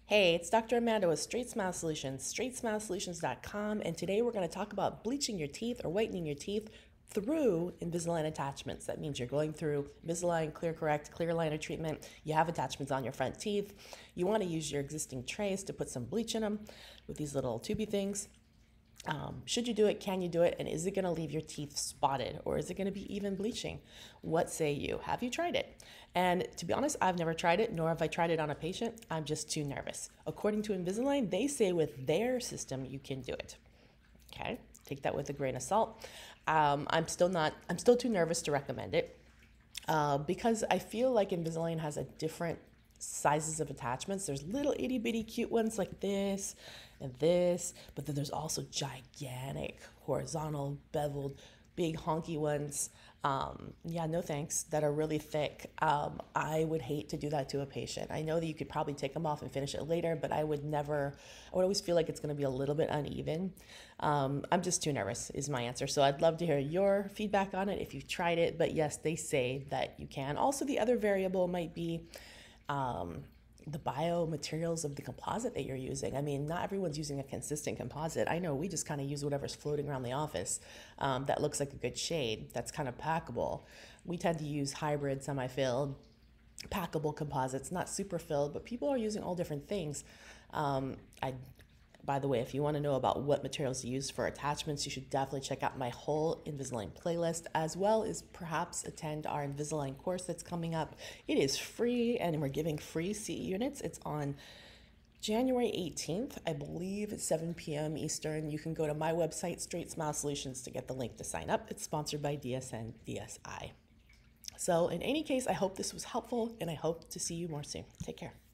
Hey, it's Dr. Amanda with Straightsmile Solutions, straightsmilesolutions.com, and today we're going to talk about bleaching your teeth or whitening your teeth through Invisalign attachments. That means you're going through Invisalign Clear Correct, clear aligner treatment. You have attachments on your front teeth. You want to use your existing trays to put some bleach in them with these little tubey things. Should you do it? Can you do it? And is it going to leave your teeth spotted, or is it going to be even bleaching? What say you? Have you tried it? And to be honest, I've never tried it, nor have I tried it on a patient. I'm just too nervous. According to Invisalign, they say with their system you can do it. Okay, take that with a grain of salt. I'm still too nervous to recommend it because I feel like Invisalign has a different sizes of attachments. There's little itty bitty cute ones like this and this, but then there's also gigantic horizontal beveled big honky ones. Yeah, no thanks, that are really thick. I would hate to do that to a patient. I know that you could probably take them off and finish it later, but I would always feel like it's going to be a little bit uneven. I'm just too nervous is my answer. So I'd love to hear your feedback on it if you've tried it, but yes, they say that you can. Also, the other variable might be the biomaterials of the composite that you're using. I mean, not everyone's using a consistent composite. I know we just kind of use whatever's floating around the office that looks like a good shade, that's kind of packable. We tend to use hybrid, semi-filled, packable composites, not super filled, but people are using all different things. By the way, if you want to know about what materials to use for attachments, you should definitely check out my whole Invisalign playlist, as well as perhaps attend our Invisalign course that's coming up. It is free, and we're giving free CE units. It's on January 18th, I believe, at 7 p.m. Eastern. You can go to my website, Straightsmile Solutions, to get the link to sign up. It's sponsored by DSN DSI. So in any case, I hope this was helpful, and I hope to see you more soon. Take care.